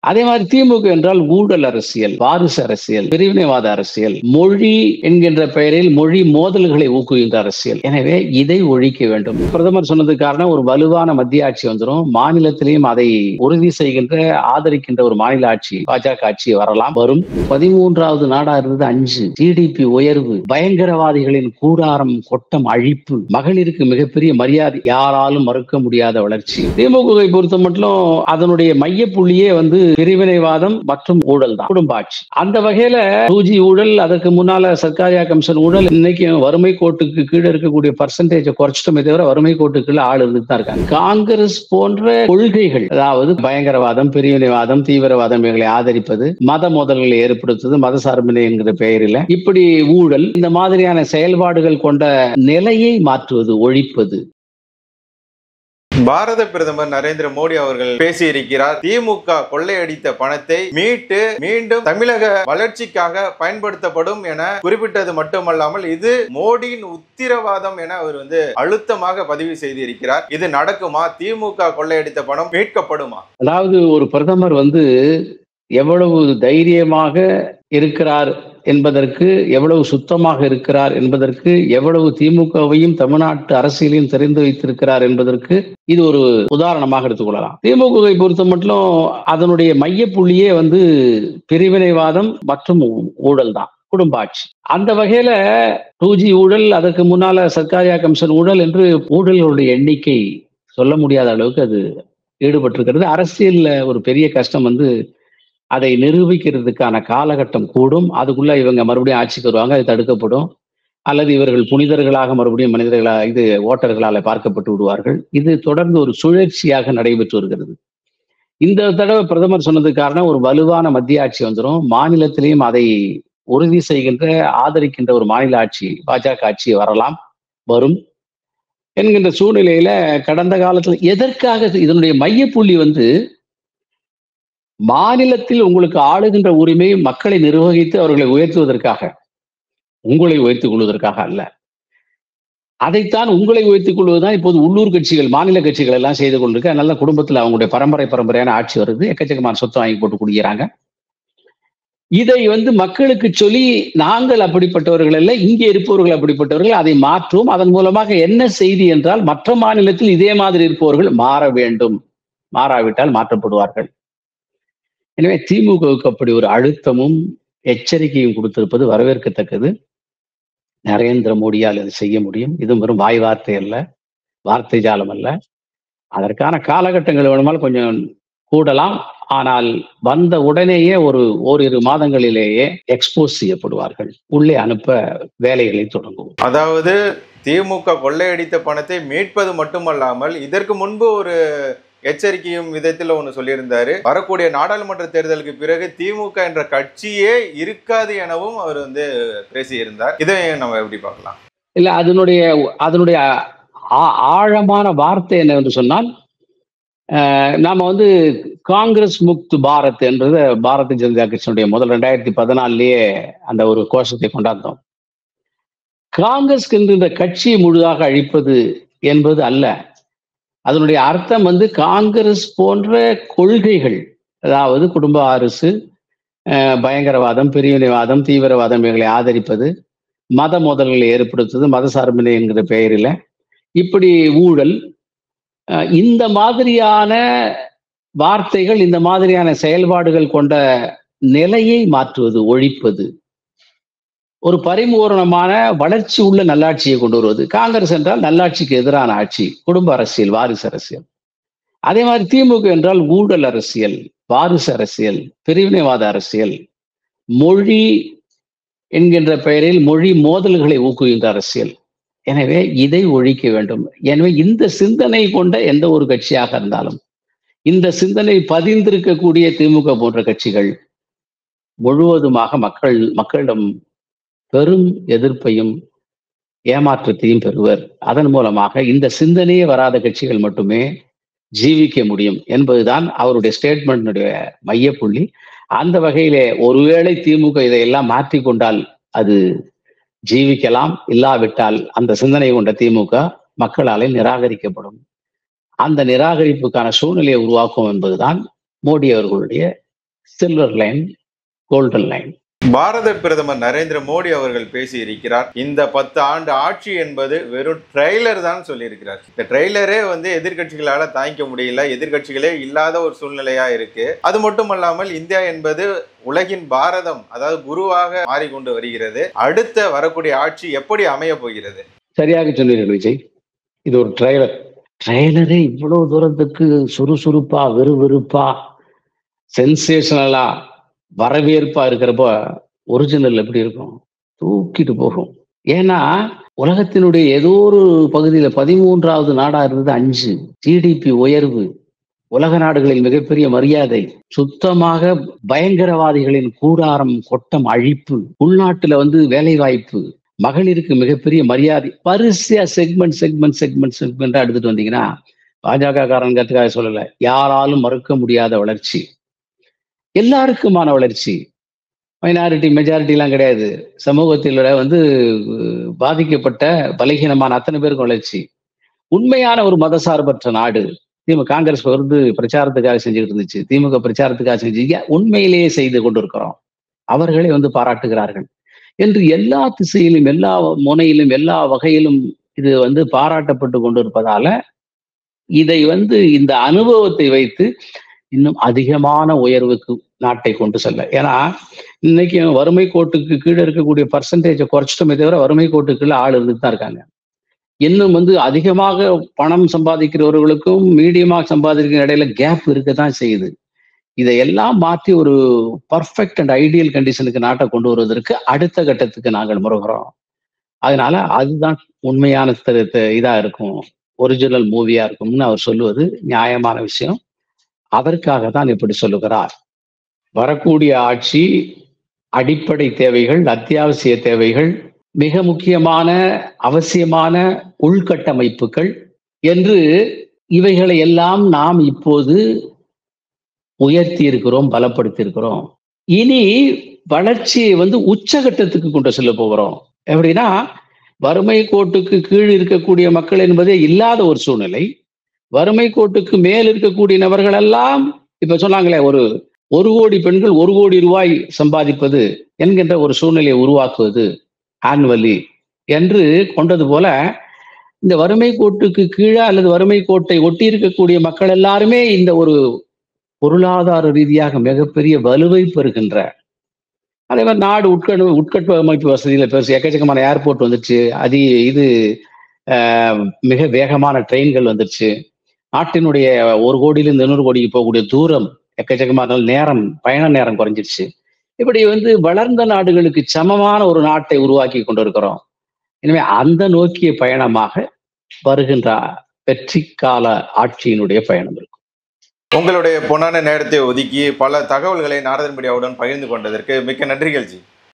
அதே மாதிரி திமுக என்றால் ஊழல் அரசியல், வாரிசு அரசியல், பிரிவினைவாத அரசியல், மொழி என்கின்ற பெயரில் மொழி மோதல்களை ஊக்குகின்ற அரசியல். எனவே இதை ஒழிக்க வேண்டும். பிரதமர் சொன்னதுக்கு காரணம் ஒரு வலுவான மத்திய ஆட்சி வந்துடும். மாநிலத்திலையும் அதை உறுதி செய்கின்ற, ஆதரிக்கின்ற ஒரு மாநில ஆட்சி, பாஜக ஆட்சி வரலாம், வரும். 13வது நாடா இருந்தது 5. ஜிடிபி உயர்வு, பயங்கரவாதிகளின் கூடாரம், கொட்டம், அழிப்பு, மகளிருக்கு மிகப்பெரிய மரியாதை, யாராலும் மறுக்க முடியாத வளர்ச்சி. திமுகவை பொறுத்த மட்டும் அதனுடைய மையப்புள்ளியே பிரிவினைவாதம் மற்றும் ஊழல் தான், குடும்ப ஆட்சி. அந்த வகையில 2G ஊழல், அதற்கு முன்னால சர்க்காரியா கமிஷன் ஊழல், இன்னைக்கு வறுமை கோட்டுக்கு கீழே இருக்கக்கூடிய பர்சன்டேஜ் குறைச்சிட்டோமே தவிர வறுமை கோட்டுக்கு கீழே ஆள் இருந்துட்டு தான் இருக்காங்க. காங்கிரஸ் போன்ற கொள்கைகள், அதாவது பயங்கரவாதம், பிரிவினைவாதம், தீவிரவாதம் இவைகளை ஆதரிப்பது, மத மோதல்களை ஏற்படுத்துவது, மத சார்பினை என்கிற பெயரில் இப்படி ஊழல், இந்த மாதிரியான செயல்பாடுகள் கொண்ட நிலையை மாற்றுவது, ஒழிப்பது. பாரத பிரதமர் நரேந்திர மோடி அவர்கள் பேசியிருக்கிறார். திமுக கொள்ளையடித்த பணத்தை மீட்டு மீண்டும் தமிழக வளர்ச்சிக்காக பயன்படுத்தப்படும் என குறிப்பிட்டது மட்டுமல்லாமல் இது மோடியின் உத்திரவாதம் என அவர் அழுத்தமாக பதிவு செய்திருக்கிறார். இது நடக்குமா? திமுக கொள்ளையடித்த பணம் மீட்கப்படுமா? அதாவது ஒரு பிரதமர் எவ்வளவு தைரியமாக இருக்கிறார் என்பதற்கு, எவ்வளவு சுத்தமாக இருக்கிறார் என்பதற்கு, எவ்வளவு திமுகவையும் தமிழ்நாட்டு அரசியலையும் தெரிந்து வைத்திருக்கிறார் என்பதற்கு இது ஒரு உதாரணமாக எடுத்துக்கொள்ளலாம். திமுகவை பொறுத்த மட்டும் அதனுடைய மையப்புள்ளியே பிரிவினைவாதம் மற்றும் ஊழல் தான், குடும்ப ஆட்சி. அந்த வகையில 2G ஊழல், அதற்கு முன்னால சர்க்காரியா கமிஷன் ஊழல் என்று ஊழல்களுடைய எண்ணிக்கை சொல்ல முடியாத அளவுக்கு அது ஈடுபட்டிருக்கிறது. அரசியல்ல ஒரு பெரிய கஷ்டம் அதை நிரூபிக்கிறதுக்கான காலகட்டம் கூடும். அதுக்குள்ள இவங்க மறுபடியும் ஆட்சிக்கு வருவாங்க, அது தடுக்கப்படும். அல்லது இவர்கள் புனிதர்களாக மறுபடியும் மனிதர்களாக ஓட்டர்களால் பார்க்கப்பட்டு விடுவார்கள். இது தொடர்ந்து ஒரு சுழற்சியாக நடைபெற்று வருகிறது. இந்த தடவை பிரதமர் சொன்னதுக்கு காரணம் ஒரு வலுவான மத்திய ஆட்சி வந்துடும். மாநிலத்திலையும் அதை உறுதி செய்கின்ற, ஆதரிக்கின்ற ஒரு மாநில ஆட்சி, பாஜக ஆட்சி வரலாம், வரும் என்கின்ற சூழ்நிலையில கடந்த காலத்தில் எதற்காக இதனுடைய மையப்புள்ளி மாநிலத்தில் உங்களுக்கு ஆளுகின்ற உரிமை, மக்களை நிர்வகித்து அவர்களை உயர்த்துவதற்காக, உங்களை உயர்த்திக் கொள்வதற்காக அல்ல. அதைத்தான் உங்களை உயர்த்திக் கொள்வதுதான் இப்போது உள்ளூர் கட்சிகள், மாநில கட்சிகள் எல்லாம் செய்து கொண்டிருக்கு. அதனால குடும்பத்தில் அவங்களுடைய பரம்பரையான ஆட்சி வருது, எக்கச்சக்கமான சொத்து வாங்கி போட்டு குடிக்கிறாங்க. இதை மக்களுக்கு சொல்லி, நாங்கள் அப்படிப்பட்டவர்கள் அல்ல, இங்கே இருப்பவர்கள் அப்படிப்பட்டவர்கள், அதை மாற்றுவோம். அதன் மூலமாக என்ன செய்தி என்றால், மற்ற மாநிலத்தில் இதே மாதிரி இருப்பவர்கள் மாற வேண்டும், மாறாவிட்டால் மாற்றப்படுவார்கள். எனவே திமுகவுக்கு அப்படி ஒரு அழுத்தமும் எச்சரிக்கையும் கொடுத்திருப்பது வரவேற்கத்தக்கது. நரேந்திர மோடியால் இதை செய்ய முடியும். இது வெறும் வாய் வார்த்தை அல்ல, வார்த்தை ஜாலம் அல்ல. அதற்கான காலகட்டங்கள் வேணுமால் கொஞ்சம் கூடலாம். ஆனால் வந்த உடனேயே ஓரிரு மாதங்களிலேயே எக்ஸ்போஸ் செய்யப்படுவார்கள், உள்ளே அனுப்ப வேலைகளை தொடங்கும். அதாவது திமுக கொள்ளையடித்த பணத்தை மீட்பது மட்டுமல்லாமல் இதற்கு முன்பு ஒரு எச்சரிக்கையும் விதத்தில் ஒன்று சொல்லியிருந்தாரு. வரக்கூடிய நாடாளுமன்ற தேர்தலுக்கு பிறகு திமுக என்ற கட்சியே இருக்காது எனவும் அவர் பேசியிருந்தார். இதை நம்ம எப்படி பார்க்கலாம்? இல்ல, அதனுடைய ஆழமான வார்த்தை என்னவென்று சொன்னால், நாம காங்கிரஸ் முக்த் பாரத் என்றது பாரதிய ஜனதா கட்சியினுடைய முதல் 2014 அந்த ஒரு கோஷத்தை கொண்டாந்தோம். காங்கிரஸ் என்கின்ற கட்சியை முழுதாக அழிப்பது என்பது அல்ல. அதனுடைய அர்த்தம் காங்கிரஸ் போன்ற கொள்கைகள், அதாவது குடும்ப அரசு, பயங்கரவாதம், பிரிவினைவாதம், தீவிரவாதம் இவைகளை ஆதரிப்பது, மத மோதல்களை ஏற்படுத்துவது, மத சார்பினை என்கிற பெயரில் இப்படி ஊழல், இந்த மாதிரியான வார்த்தைகள், இந்த மாதிரியான செயல்பாடுகள் கொண்ட நிலையை மாற்றுவது, ஒழிப்பது, ஒரு பரிபூரணமான வளர்ச்சி உள்ள நல்லாட்சியை கொண்டு வருவது. காங்கிரஸ் என்றால் நல்லாட்சிக்கு எதிரான ஆட்சி, குடும்ப அரசியல், வாரிசு அரசியல். அதே மாதிரி திமுக என்றால் ஊழல் அரசியல், வாரிசு அரசியல், பிரிவினைவாத அரசியல், மொழி என்கின்ற பெயரில் மொழி மோதல்களை ஊக்குகின்ற அரசியல். எனவே இதை ஒழிக்க வேண்டும். எனவே இந்த சிந்தனை கொண்ட எந்த ஒரு கட்சியாக இருந்தாலும், இந்த சிந்தனை பதிந்திருக்கக்கூடிய திமுக போன்ற கட்சிகள் முழுவதுமாக மக்களிடம் பெரும் எதிர்ப்பையும் ஏமாற்றத்தையும் பெறுவர். அதன் மூலமாக இந்த சிந்தனையே வராத கட்சிகள் மட்டுமே ஜீவிக்க முடியும் என்பதுதான் அவருடைய ஸ்டேட்மெண்ட்டுடைய மையப்புள்ளி. அந்த வகையிலே ஒருவேளை திமுக இதையெல்லாம் மாற்றிக்கொண்டால் அது ஜீவிக்கலாம், இல்லாவிட்டால் அந்த சிந்தனை கொண்ட திமுக மக்களாலே நிராகரிக்கப்படும். அந்த நிராகரிப்புக்கான சூழ்நிலையை உருவாக்கும் என்பதுதான் மோடி அவர்களுடைய silver line, golden line. Bharat பிரதமர் நரேந்திர மோடி அவர்கள் பேசி இருக்கிறார். இந்த 10 ஆண்டு ஆட்சி என்பது வெறும் ட்ரெய்லர் தான் சொல்லியிருக்கிறார். இந்த ட்ரெய்லரே எதிர்கட்சிகளால தாங்கிக்க முடியல, எதிர்கட்சிகளே இல்லாத ஒரு சூழ்நிலையா இருக்கு. அது மட்டுமல்லாமல் இந்தியா என்பது உலகின் பாரதம், அதாவது குருவாக மாறிக்கொண்டு வருகிறது. அடுத்த வரக்கூடிய ஆட்சி எப்படி அமைய போகிறது? சரியாக சொன்னீர்கள் விஜய். இது ஒரு ட்ரெய்லரே இவ்வளவு தூரத்துக்கு சுறுசுறுப்பா, விறுவிறுப்பா, சென்சேஷனலா, வரவேற்பா இருக்கிறப்ப ஒரிஜினல் எப்படி இருக்கும்? தூக்கிட்டு போகும். ஏன்னா உலகத்தினுடைய ஏதோ ஒரு பகுதியில 13வது நாடா இருந்தது 5, ஜிடிபி உயர்வு, உலக நாடுகளில் மிகப்பெரிய மரியாதை, சுத்தமாக பயங்கரவாதிகளின் கூடாரம், கொட்டம், அழிப்பு, உள்நாட்டுல வேலை வாய்ப்பு, மகளிருக்கு மிகப்பெரிய மரியாதை, வரிசையா செக்மெண்ட் எடுத்துட்டு வந்தீங்கன்னா, பாஜக காரங்கிறதுக்காக சொல்லல, யாராலும் மறுக்க முடியாத வளர்ச்சி, எல்லாருக்குமான வளர்ச்சி, மைனாரிட்டி மெஜாரிட்டி எல்லாம் கிடையாது. சமூகத்தில் பாதிக்கப்பட்ட பலகீனமான அத்தனை பேருக்கும் வளர்ச்சி, உண்மையான ஒரு மதசார்பற்ற நாடு. காங்கிரஸ் பிரச்சாரத்துக்காக செஞ்சுக்கிட்டு இருந்துச்சு, திமுக பிரச்சாரத்துக்காக செஞ்சு உண்மையிலேயே செய்து கொண்டிருக்கிறோம், அவர்களே பாராட்டுகிறார்கள் என்று எல்லா திசையிலும், எல்லா முனையிலும், எல்லா வகையிலும் இது பாராட்டப்பட்டு கொண்டிருப்பதால இதை இந்த அனுபவத்தை வைத்து இன்னும் அதிகமான உயர்வுக்கு நாட்டை கொண்டு செல்ல. ஏன்னா இன்னைக்கு வறுமை கோட்டுக்கு கீழே இருக்கக்கூடிய பர்சன்டேஜை குறைச்சிட்டோமே தவிர வறுமை கோட்டுக்குள்ள ஆள் இருந்துட்டு தான் இருக்காங்க. இன்னும் அதிகமாக பணம் சம்பாதிக்கிறவர்களுக்கும் மீடியமாக சம்பாதிக்கிற இடையில கேப் இருக்கதான் செய்யுது. இதையெல்லாம் மாற்றி ஒரு பர்ஃபெக்ட் அண்ட் ஐடியல் கண்டிஷனுக்கு நாட்டை கொண்டு வருவதற்கு அடுத்த கட்டத்துக்கு நாங்கள் முறுகிறோம். அதனால அதுதான் உண்மையான இதா இருக்கும், ஒரிஜினல் மூவியா இருக்கும்னு அவர் சொல்லுவது நியாயமான விஷயம். அதற்காக தான் இப்படி சொல்லுகிறார். வரக்கூடிய ஆட்சி அடிப்படை தேவைகள், அத்தியாவசிய தேவைகள், மிக முக்கியமான அவசியமான உள்கட்டமைப்புகள் என்று இவைகளை எல்லாம் நாம் இப்போது உயர்த்தி இருக்கிறோம், பலப்படுத்தி இருக்கிறோம். இனி வளர்ச்சியை உச்சகட்டத்துக்கு கொண்டு செல்ல போகிறோம். எப்படின்னா, வறுமை கோட்டுக்கு கீழ் இருக்கக்கூடிய மக்கள் என்பதே இல்லாத ஒரு சூழ்நிலை, வறுமை கோட்டுக்கு மேல் இருக்கக்கூடிய நபர்கள் எல்லாம் இப்ப சொன்னாங்களே, ஒரு கோடி பெண்கள் 1 கோடி ரூபாய் சம்பாதிப்பது என்கின்ற ஒரு சூழ்நிலையை உருவாக்குவது ஆனுவலி என்று கொண்டது போல, இந்த வறுமை கோட்டுக்கு கீழே அல்லது வறுமை கோட்டை ஒட்டி இருக்கக்கூடிய மக்கள் எல்லாருமே இந்த ஒரு பொருளாதார ரீதியாக மிகப்பெரிய வலுவை பெறுகின்ற, அதே மாதிரி நாடு உட்கட்டமைப்பு வசதியில பெருசு, எக்கச்சக்கமான ஏர்போர்ட் வந்துருச்சு, மிக வேகமான ட்ரெயின்கள் வந்துருச்சு, நாட்டினுடைய 1 கோடியிலிருந்து 200 கோடிக்கு போகக்கூடிய தூரம் எக்கச்சக்கமான நேரம், பயண நேரம் குறைஞ்சிருச்சு. இப்படி வளர்ந்த நாடுகளுக்கு சமமான ஒரு நாட்டை உருவாக்கி கொண்டிருக்கிறோம். எனவே அந்த நோக்கிய பயணமாக வருகின்ற வெற்றி கால ஆட்சியினுடைய பயணம் இருக்கும். உங்களுடைய பொன்னான நேரத்தை ஒதுக்கி பல தகவல்களை நாரதன் மீடியாவுடன் பகிர்ந்து கொண்டதற்கு மிக்க நன்றிகள் ஜி.